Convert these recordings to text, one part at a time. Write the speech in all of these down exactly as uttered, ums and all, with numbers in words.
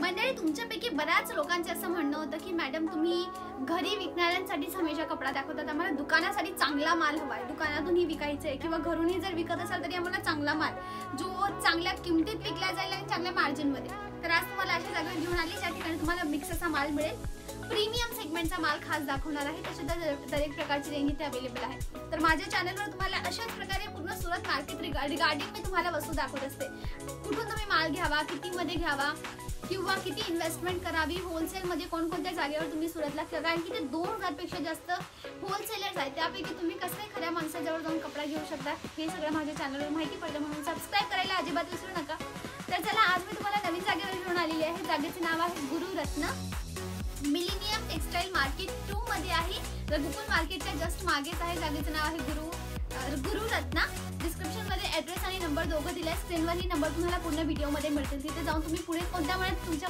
मंडळी, तुमच्यापैकी बऱ्याच लोकांचे असं म्हणणं होतं की मॅडम तुम्ही घरी विकणाऱ्यांसाठीच हमेशा कपडा दाखवतात, आम्हाला दुकानासाठी चांगला माल हवाय, दुकानातूनही विकायचं आहे किंवा घरूनही जर विकत असाल तरी आम्हाला चांगला माल जो चांगल्या किमतीत विकला जाईल आणि चांगल्या मार्जिन मध्ये. तर आज तुम्हाला अशा जागेवर घेऊन आली ज्या ठिकाणी तुम्हाला मिक्स असा माल मिळेल. प्रीमियम सेगमेंटचा माल खास दाखवणार आहे, त्याची दरेक प्रकारची रेंज इथे अवेलेबल आहे. तर माझ्या चॅनलवर तुम्हाला अशाच प्रकारे पूर्ण सुरत मार्केट रिगार्डिंग मी तुम्हाला वस्तू दाखवत असते. कुठून तुम्ही माल घ्यावा, किती मध्ये घ्यावा किंवा किती इन्व्हेस्टमेंट करावी, होलसेल मध्ये कोणकोणत्या जागेवर तुम्ही सुरतला, कारण की ते दोन हजार पेक्षा जास्त होलसेलर्स आहेत, त्यापैकी तुम्ही कसं खऱ्या माणसाजवळ जाऊन कपडा घेऊ शकता हे सगळं माझ्या चॅनलवर माहिती पडलं. म्हणून सबस्क्राईब करायला अजिबात विसरू नका. तर चला, आज मी तुम्हाला नवीन जागेवर घेऊन आलेली आहे. जागेचे नाव आहे Gururatna. Millennium textile market two मध्ये आहे. रघुकुल मार्केटच्या जस्ट मागेच आहे. जागेचं नाव आहे गुरु गुरुरत्न. डिस्क्रिप्शन मध्ये ऍड्रेस आणि नंबर दोघं दिले. स्क्रीनवर ही नंबर तुम्हाला पूर्ण व्हिडिओ मध्ये मिळतील. तिथे जाऊन तुम्ही पुढे कोणत्या मनात तुमच्या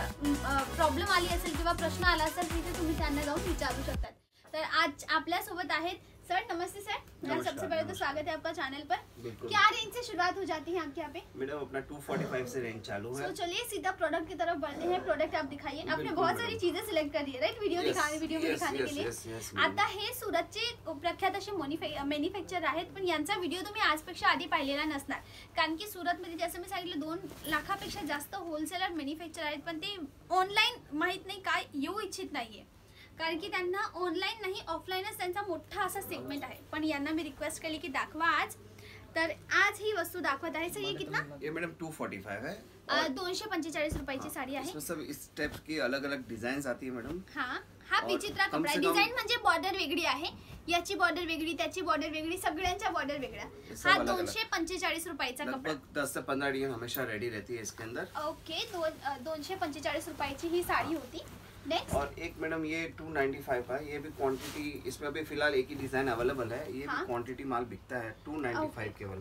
मनात प्रॉब्लेम आली असेल किंवा प्रश्न आला असेल तिथे तुम्ही त्यांना जाऊन विचारू शकता. तर आज आपल्या सोबत आहेत सर. नमस्ते सर. सबसे पहले तो स्वागत है आपका चैनल पर. क्या रेंज से शुरुआत हो जाती है आपके यहाँ पे? मैडम अपना टू फोर्टी फाइव से रेंज चालू है. so, चलिए सीधा प्रोडक्ट की तरफ बढ़ते हैं. प्रोडक्ट आप दिखाइए. आपने बहुत सारी चीजें सिलेक्ट करी है, राइट? वीडियो दिखाने वीडियो में दिखाने के लिए. आता हे सुरतचे प्रख्यात असे मॅन्युफॅक्चर आहेत, पण यांचा व्हिडिओ तुम्ही आजपेक्षा आधी पाहिलेला नसणार, कारण की सुरतमध्ये जसं मी सांगितलं दोन लाखापेक्षा जास्त होलसेलर मॅन्युफॅक्चर आहेत, पण ते ऑनलाईन माहित नाही काय येऊ इच्छित नाहीये, कारण की त्यांना ऑनलाईन नाही ऑफलाईनच त्यांचा मोठा असा सेगमेंट आहे. पण यांना मी रिक्वेस्ट केली की दाखवा आज. तर आज ही वस्तू दाखवत आहे. सर ये कितना? ये मैडम टू फोर्टी फाइव है. दोनशे पंचेचाळीस रुपयाची साडी आहे. इसमें सब इस टाइप की अलग अलग डिजाइन आती है मैडम. हाँ, हा विचित्र कपडा आहे. डिझाइन म्हणजे बॉर्डर वेगळी आहे, याची बॉर्डर वेगळी, त्याची बॉर्डर वेगळी, सगळ्यांच्या बॉर्डर वेगळ्या. हा दोनशे पंचेचाळीस रुपयाचा कपडा. लगभग दस से पंद्रह डिजाइन हमेशा रेडी रहती है इसके अंदर. ओके. दोन दोनशे पंचेचाळीस रुपयाची ही साडी होती. नेक्स्ट और एक मैडम ये टू नाइन्टी फाइव का, ये भी क्वांटिटी इसमें अभी फिलहाल एक ही डिजाइन अवेलेबल है. ये भी क्वांटिटी माल बिकता है. टू नाइन्टी फाइव केवल.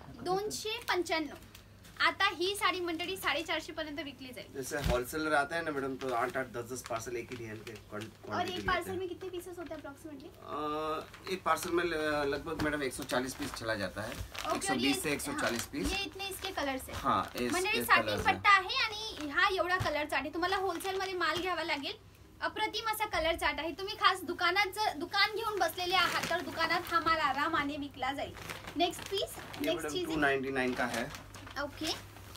दोनशे पंच्याण्णव. आता ही साडी मंडळी साडेचारशे पर्यंत विकली जाईल. जैसे होलसेलर आता है ना मैडम, तो आठ आठ दस दस पार्सल एक ही डिजाइन के क्वांटिटी. और एक पार्सल में कितने पीसेस होते हैं अप्रोक्सीमेटली? एक पार्सल में लगभग मैडम एक सौ चालीस पीस चला जाता है. एक सौ बीस से एक सौ चालीस पीस. ये इतने इसके कलर्स है. हाँ, मंडळी साटिंग पट्टा आहे आणि हा एवढा कलर चार्ट आहे. तुम्हाला होलसेल मध्ये माल घ्यावा लागेल. अप्रतिम असा कलर चार्ट आहे. तुम्ही खास दुकानात जर दुकान घेऊन बसलेले आहात तर दुकानात हा माल आरामाने विकला जाईल. नेक्स्ट पीस, नेक्स्ट चीज टू नाइन्टी नाइन का है. ओके.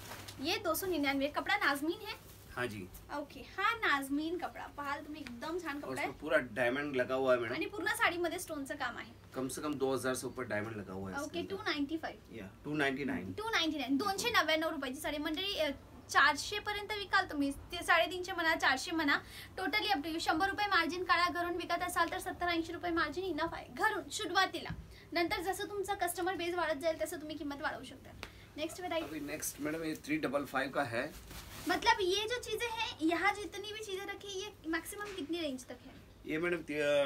ये दो सौ निन्यानवे. कपड़ा नाजमीन है. हाँ जी. ओके. हा नाजमीन कपडा पाहाल तुम्ही, एकदम छान कपडा आहे. पूरा डायमंड लगा हुआ है मैडम, आणि पूर्ण साडीमध्ये स्टोनचं काम आहे. कम से कम दो हजार से ऊपर डायमंड लगा हुआ है. ओके. Two ninety five. या two ninety nine. Two ninety nine. दोनशे नव्याण्णव रुपयाची साडी. मंडळी चारशे पर्यंत विकाल तुम्ही, ते साडेतीनशे म्हणा, चारशे म्हणा, टोटली अप टू. शंभर रुपये मार्जिन काढा. घरून विकत असाल तर सत्तर ऐंशी रुपये मार्जिन इनफ आहे घरून सुरुवातीला. नंतर जसं तुमचा कस्टमर बेस वाढत जाईल तसं तुम्ही किंमत वाढवू शकता. Next variety. नेक्स्ट मैडम ये थ्री डबल फाइव का है. मतलब ये जो चीजें हैं, यहाँ जितनी भी चीजें रखी, ये मैक्सिमम कितनी रेंज तक है? ये मैडम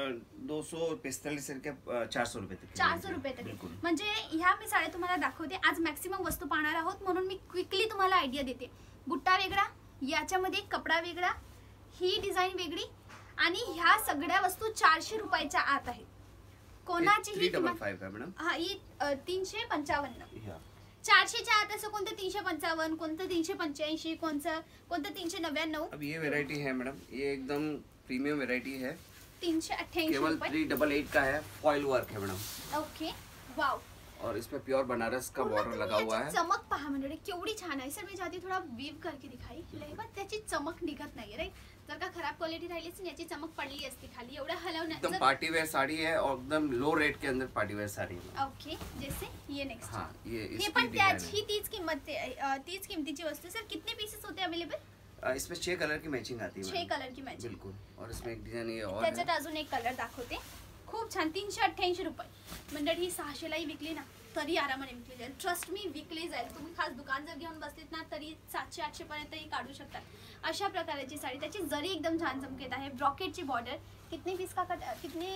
दो सौ पैंतालीस से चार सौ रुपये तक. चार सौ रुपये तक. म्हणजे ह्या मी साड्या तुम्हाला दाखवते. आज मॅक्सिमम वस्तू पाहणार आहोत म्हणून मी क्विकली तुम्हाला आयडिया देते. बुट्टा वेगळा, याच्यामध्ये कपडा वेगळा, ही डिझाईन वेगळी आणि ह्या सगळ्या वस्तू चारशे रुपयाच्या आत आहेत. कोणाची ही किंमत? हा, ही तीनशे पंचावन्न. चारशेच्या आत असं कोणतं तीनशे पंचावन्न, कोणतं तीनशे पंच्याऐंशी, कोणतं कोणतं तीनशे नव्याण्णव. अब ये वेरायटी है मैडम, ये एकदम प्रीमियम वेरायटी है. तीनशे अट्ठाईस केवल थ्री डबल एट का है. फॉइल वर्क है मैडम. ओके. वाव. और इसमें प्योर बनारस का बॉर्डर लगा हुआ है. चमक पहा म्हणजे केवढी छान आहे. सर मी चाहती थोड़ा वीव करके दिखाई, पण त्याची चमक निघत नाहीये, राइट? जर का खराब क्वालिटी राहिली असती याची चमक पडली असती खाली. एवढा हलवण्यात. एकदम पार्टी वेयर साड़ी है और एकदम लो रेट के अंदर पार्टी वेयर साड़ी है. ओके. जैसे ये नेक्स्ट. हाँ, ये हे पण त्याची तीच किंमत तीच किमतीची वस्तू. सर कितने पीसेस होते अवेलेबल? इसमें छह कलर की मैचिंग आती है. छह कलर की मैचिंग. बिल्कुल. और इसमें एक डिजाइन ये और त्याच्यात अजून एक कलर दाखवते. खूप छान. तीनशे अठ्ठ्याऐंशी रुपये. मंडळी ही सहाशेलाही विकली ना तरी आरामाने विकली जाईल. ट्रस्ट मी विकली जाईल. तुम्ही खास दुकान जर घेऊन बसलीत ना तरी सातशे आठशे पर्यंतही काढू शकतात. अशा प्रकारची साडी. त्याची जरी एकदम छान चमकेत आहे. ब्रॉकेटची बॉर्डर. कितने पीस का कट, कितने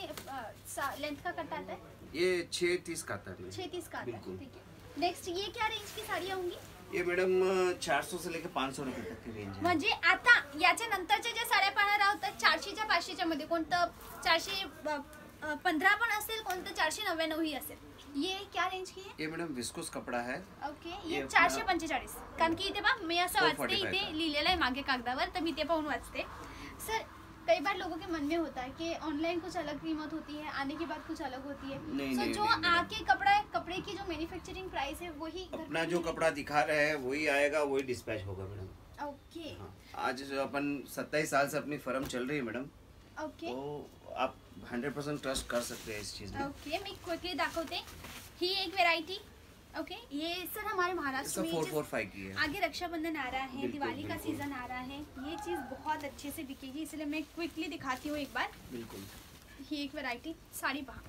लेंथ का कट आता है? ये छह तीस का आता है. छह तीस का आता है. ठीक है. नेक्स्ट ये क्या रेंज की साड़ी होंगी? ये मैडम चार सौ से लेकर पाच सौ रुपये तक की रेंज है. म्हणजे आता याच्या नंतरच्या ज्या साड्या पाहणार आहोत चारशेच्या पाचशेच्या मध्ये कोणतं चारशे पंधरा पण असेल, कोणतं चारशे नव्याण्णव ही असेल. ये क्या रेंज की आहे? ये मॅडम विस्कोस कपडा है. ओके. ये चारशे पंचेचाळीस. कारण की इथे बा मी असं वाचते, इथे लिहिलेलं आहे मागे कागदावर, तर मी ते पाहून वाचते. सर कई बार लोगों के मन में होता है कि ऑनलाइन कुछ अलग कीमत होती है, आने के बाद कुछ अलग होती है. नहीं, so, नहीं, जो नहीं, आके कपड़ा है, कपड़े की जो मैन्युफैक्चरिंग प्राइस है वही अपना जो कपड़ा दिखा रहे हैं वही आएगा, वही डिस्पैच होगा मैडम. ओके. हाँ, आज जो अपन सत्ताईस साल से अपनी फर्म चल रही है मैडम. ओके. तो आप हंड्रेड परसेंट ट्रस्ट कर सकते हैं इस चीज में. ओके. मी क्विकली दाखवते. ही एक वेरायटी. ओके okay, ये सर हमारे महाराष्ट्र में फोर फोर फाइव की है. आगे रक्षाबंधन आ रहा है, दिवाली का सीजन आ रहा है, ये चीज बहुत अच्छे से बिकेगी, इसलिए मैं क्विकली दिखाती हूँ एक बार. बिल्कुल. ही एक व्हरायटी. साडी पहा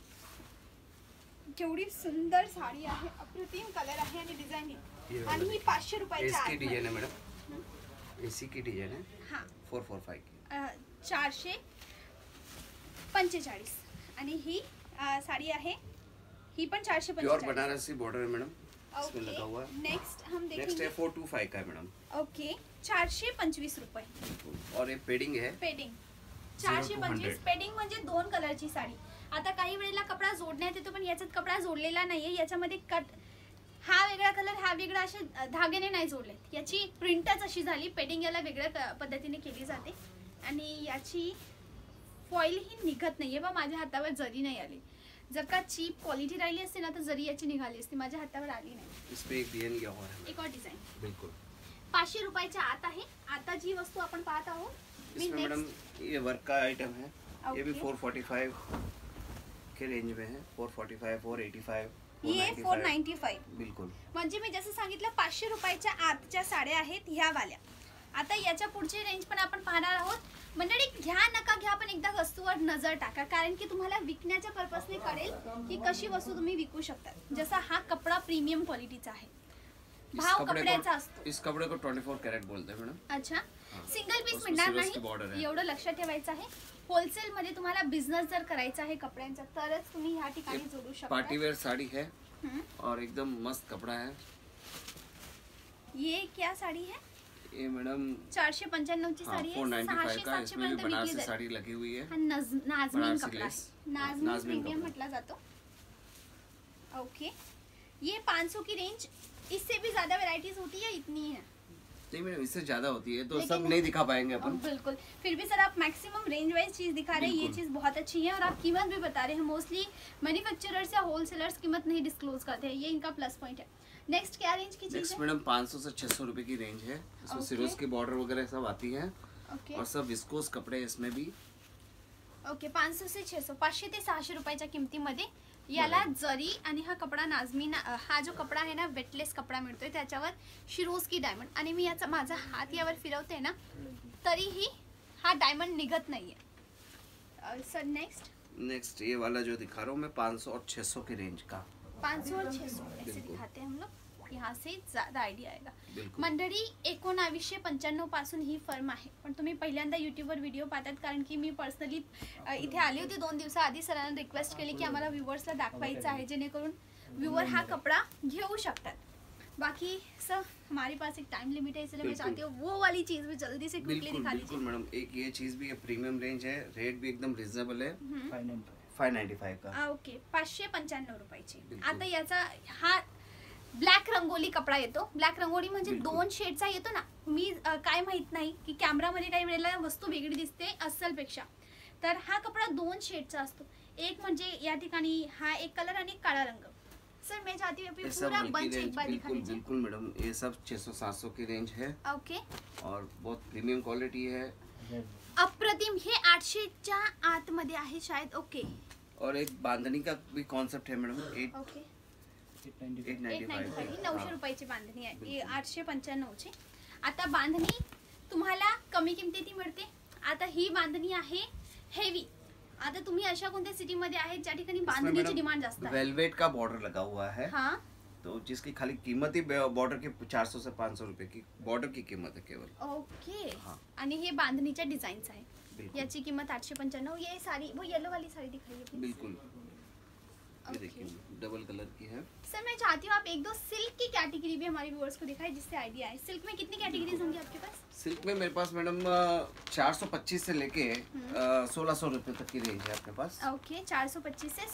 केवढी सुंदर साडी आहे, अप्रतिम कलर आहे आणि डिझाईन आहे. आणि ही पाचशे रुपयाची आहे. डिझाइन है मैडम, एसी की डिझाइन है. हाँ. फोर फोर फाइव की चारशे पंचेचाळीस. आणि ही साडी आहे, ही पण चारशे प्योर बनारसी बॉर्डर है मैडम. इसमें लगा हुआ है. नेक्स्ट हम देखेंगे. नेक्स्ट है फोर टू फाइव का है मैडम. ओके. चारशे पंचवीस रुपये. और ये पेडिंग है. पेडिंग चारशे पंचवीस. पेडिंग म्हणजे दोन कलरची साडी. आता काही वेळेला कपडा जोडण्यात येतो, पण याच्यात कपडा जोडलेला नाहीये. याच्यामध्ये कट हा वेगळा कलर, हा वेगळा, असे धागेने नाही जोडलेत. याची प्रिंटच अशी झाली. पेडिंग याला वेगळ्या पद्धतीने केली जाते आणि याची फॉइल ही निघत नाहीये बा. माझ्या हातावर जरी नाही आली. जर का चीप क्वालिटी राहिली असते ना तर जरी याची निघाली असती. माझ्या हातावर आली नाही. इसमें एक डिजाइन किया हुआ है. एक और डिझाइन. बिल्कुल. पाचशे रुपयाच्या आत आहे. आता जी वस्तू आपण पाहत आहोत इसमें मैडम ये वर्क का आइटम है. okay. ये भी फोर फोर्टी फाइव के रेंज में है. Four forty five, four eighty five, ये फोर नाइन्टी फाइव. बिल्कुल. म्हणजे मी जसं सांगितलं पाचशे रुपयाच्या आतच्या साड्या आहेत ह्या वाल्या. आता याच्या पुढची रेंज पण आपण पाहणार आहोत. मंडळी घ्या नका घ्या, पण एकदा वस्तूवर नजर टाका, कारण की तुम्हाला विकण्याच्या पर्पजने कळेल की कशी वस्तू तुम्ही विकू शकता. जसा हा कपडा प्रीमियम क्वालिटीचा आहे, भाव कपड्याचा असतो. इस कपड़े को चौबीस कैरेट बोलते हैं मैडम. अच्छा. सिंगल पीस मिळणार नाही, एवढं लक्षात ठेवायचं आहे. होलसेल मध्ये तुम्हाला बिझनेस जर करायचा आहे कपड्यांचा तरच तुम्ही ह्या ठिकाणी जोडू शकता. पार्टी वेयर साड़ी है और एकदम मस्त कपड़ा है. ये क्या साड़ी है? ये मैडम चारशे पंच्याण्णव ची साड़ी है. सहाशे सातशे पर्यंत बनारसी साड़ी लगी हुई है. हा नाजमीन कपड़ा है. नाजमीन प्रीमियम म्हटला जातो. ओके. ये पाँच सौ की रेंज. इससे भी ज्यादा वैरायटीज होती है, इतनी है नहीं मैडम, इससे ज्यादा होती है तो सब नहीं दिखा पाएंगे अपन. बिल्कुल. फिर भी सर आप मैक्सिमम रेंज वाइज चीज दिखा रहे हैं. ये चीज बहुत अच्छी है और आप कीमत भी बता रहे हैं. मोस्टली मैन्युफैक्चरर्स या होलसेलर्स कीमत नहीं डिस्क्लोज करते हैं, ये इनका प्लस पॉइंट है. नेक्स्ट क्या रेंज की चीज है? नेक्स्ट मैडम पाँच सौ से छह सौ रुपए की रेंज है. इसमें सिरोज की बॉर्डर वगैरह सब आती है. ओके. और सब विस्कोस कपड़े इसमें भी. ओके. पाचशे से छह सौ, पाचशे ते सहाशे रुपयाच्या किमतीमध्ये याला जरी आणि हा कपडा नाजमीन, हा जो कपडा आहे ना वेटलेस कपडा मिळतोय, त्याच्यावर शिरोस्की डायमंड. आणि मी याचा माझा हात यावर फिरवते ना तरीही हा डायमंड निघत नाहीये. Sir next. नेक्स्ट ये वाला जो दिखा रहा हूँ मैं पाँच सौ और छह सौ की रेंज का. पाँच सौ और छह सौ ऐसे दिखाते हैं हम लोग. यहाँ से ज्यादा आयडिया आएगा. मंडळी एकोणावीसशे पंच्याण्णव पासून ही फर्म आहे, पण तुम्ही पहिल्यांदा युट्यूबवर व्हिडिओ पाहतात, कारण की मी पर्सनली इथे आली होती दोन दिवसाआधी. सरांना रिक्वेस्ट केली की आम्हाला व्ह्यूअर्सला दाखवायचं आहे, जेणेकरून व्ह्यूअर हा कपडा घेऊ शकतात. बाकी सर हमारे पास एक टाइम लिमिट है, इसलिए मैं चाहती हूँ वो वाली चीज भी जल्दी से क्विकली दिखा लीजिए. मैडम एक ये चीज भी प्रीमियम रेंज है, रेट भी एकदम रिजनेबल है. फाइव नाइन्टी फाइव का. ओके. पाचशे पंच्याण्णव रुपयाची. आता याचा हा ब्लॅक रंगोली कपडा येतो. ब्लॅक रंगोली म्हणजे दोन शेडचा येतो ना. मी काय माहित नाही की कॅमेरामध्ये काही वेळेला वस्तू वेगळी दिसते अस्सलपेक्षा, तर हा कपडा दोन शेडचा असतो. एक म्हणजे या ठिकाणी हा एक कलर आणि काळा रंग. सर मैं चाहती हूँ पूरा बंच एक बार दिखा दीजिए. बिल्कुल मैडम, ये सब छह सौ सात सौ की रेंज है. ओके. और बहुत प्रीमियम क्वालिटी है. अप्रतिम. हे आठशेच्या आतमध्ये आहे शायद. ओके. और एक बांधनी का भी कॉन्सेप्ट है madam. Eight okay. Eight ninety five. नऊशे रुपयाची बांधणी आहे. आठशे पंच्याण्णव ची. आता बांधणी तुम्हाला कमी किमतीत मिळते. आता ही बांधणी आहे हेवी. आता तुम्ही अशा कोणत्या सिटी मध्ये आहेत ज्या ठिकाणी बांधणीची डिमांड जास्त आहे? वेलवेट का बॉर्डर लगा हुआ है. हाँ. तो जिसकी खाली कीमत ही बॉर्डर की चार सौ से पाँच सौ रुपए की बॉर्डर की कीमत है केवल. ओके. आणि हे बांधणीच्या डिझाईन्स आहे. याची किंमत आठशे पंच्याण्णव. ये साड़ी वो येलो वाली साड़ी दिखाइए. बिल्कुल. ये देखिए डबल कलर की है. सर मैं चाहती हूँ आप एक दो सिल्क की कैटेगरी भी हमारे व्यूअर्स को दिखाएं, जिससे आइडिया है. सिल्क में कितनी कैटेगरीज होंगी आपके पास? सिल्क में मेरे पास मैडम चार सौ पच्चीस से लेके सोलह सौ रुपए तक की रेंज है अपने पास. ओके. चार सौ पच्चीस से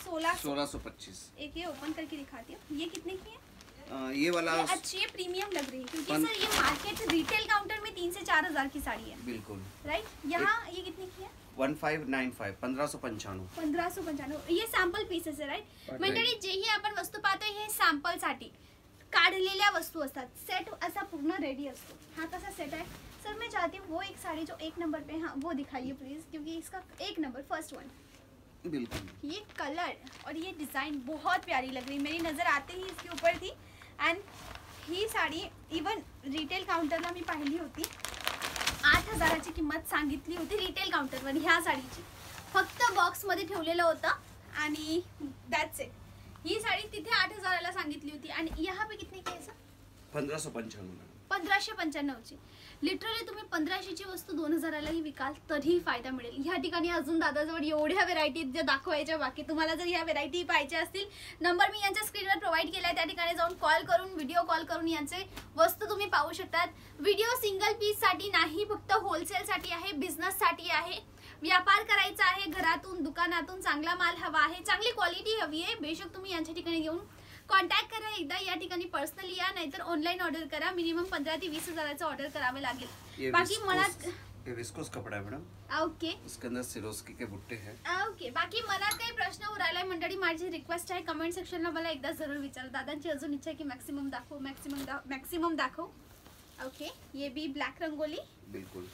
सोलह सोलह सौ पच्चीस। एक ये ओपन करके दिखाती हूँ, ये कितने की है? आ, ये वाला ये अच्छी है, प्रीमियम लग रही है क्योंकि सर ये मार्केट रिटेल काउंटर में तीन से चार हजार की साड़ी है। बिल्कुल राइट। यहाँ ये कितने की है? वन फाइव नाइन फाइव पंधरा सौ पंच्याण्णव पंधरा सौ पंच्याण्णव। ये सॅम्पल पीसेस आहे राईट. मंडळी जेही आपण वस्तू पाहतो हे सॅम्पल साठी काढलेल्या वस्तू असतात. सेट असा पूर्ण रेडी असतो. हा कसा सेट आहे सर? मैं चाहती हूँ वो एक साड़ी जो एक नंबर पे, हाँ वो दिखाइए प्लीज, क्योंकि इसका एक नंबर फर्स्ट वन। बिल्कुल ये कलर और ये डिजाइन बहुत प्यारी लग रही, मेरी नजर आते ही इसके ऊपर थी. अँड ही साडी इवन रिटेल काउंटरला मी पाहिली होती, आठ हजाराची किंमत सांगितली होती रिटेल काउंटरवर ह्या साडीची. फक्त बॉक्समध्ये ठेवलेलं होतं आणि दॅट्स इट. ही साडी तिथे आठ हजाराला सांगितली होती आणि यहाँ पे कितने की आहे सर? पंधरा सौ पंच्याण्णव. पंधराशे पंच्याण्णवची. लिटरली तुम्ही पंधराशेची वस्तू दोन हजारालाही विकाल तरीही फायदा मिळेल. ह्या ठिकाणी अजून दादाजवळ एवढ्या व्हेरायटी ज्या दाखवायच्या बाकी. तुम्हाला जर ह्या व्हेरायटी पाहिजे असतील, नंबर मी यांच्या स्क्रीनवर प्रोव्हाइड केला आहे, त्या ठिकाणी जाऊन कॉल करून व्हिडिओ कॉल करून यांचे वस्तू तुम्ही पाहू शकतात. व्हिडिओ सिंगल पीस साठी नाही, फक्त होलसेल साठी आहे, बिझनेस साठी आहे, व्यापार करायचा आहे, घरातून दुकानातून चांगला माल हवा आहे, चांगली क्वालिटी हवी आहे, बेशक तुम्ही यांच्या ठिकाणी येऊन कॉन्टॅक्ट करा. एकदा या ठिकाणी पर्सनली या, नाहीतर ऑनलाईन ऑर्डर करा. मिनिमम पंधरा ते वीस हजाराचं ऑर्डर करावे लागेल. बाकी मनात ये विस्कोस कपड़ा है मैडम. ओके. इसके अंदर सिरोस्की के बुट्टे हैं. ओके. बाकी मनात काही प्रश्न उरायलाय मंडळी, माझी रिक्वेस्ट आहे कमेंट सेक्शनला मला एकदा जरूर विचारा. दादांची अजून इच्छा आहे की मॅक्सिमम दाखव मॅक्सिमम मॅक्सिमम दाखव. ओके. ये भी ब्लैक रंगोली. बिल्कुल.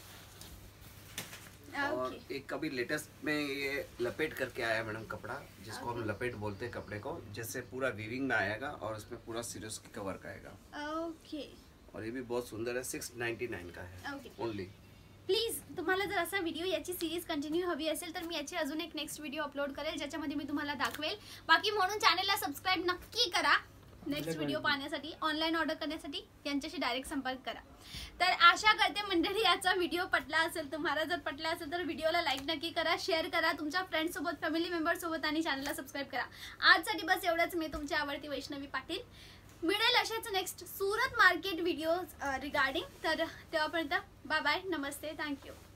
और okay. एक कभी लेटेस्ट में ये लपेट करके आया मैडम कपड़ा, जिसको okay. हम लपेट बोलते हैं कपड़े को, जैसे पूरा वीविंग में आएगा और उसमें पूरा सिरोस्की का वर्क आएगा. ओके. और ये भी बहुत सुंदर है. सिक्स नाइन्टी नाइन का है ओनली. प्लीज तुम्हाला जर असा व्हिडिओ याची सीरीज कंटिन्यू हवी असेल तर मी याची अजून एक नेक्स्ट व्हिडिओ अपलोड करेल, ज्याच्यामध्ये मी तुम्हाला दाखवेल. बाकी म्हणून चॅनलला सबस्क्राईब नक्की करा. नेक्स्ट व्हिडिओ पाहण्यासाठी, ऑनलाईन ऑर्डर करण्यासाठी यांच्याशी डायरेक्ट संपर्क करा. तर आशा करते मंडळी याचा व्हिडिओ पटला असेल. तुम्हाला जर पटला असेल तर व्हिडिओला लाईक नक्की करा, शेअर करा तुमच्या फ्रेंड्स सोबत, फॅमिली मेंबर सोबत आणि चॅनलला सबस्क्राईब करा. आजसाठी बस एवढंच. मी तुमची आवडती वैष्णवी पाटील. मिळेल अशाच next Surat market video regarding. तर तेव्हापर्यंत बाय बाय, नमस्ते, थँक्यू.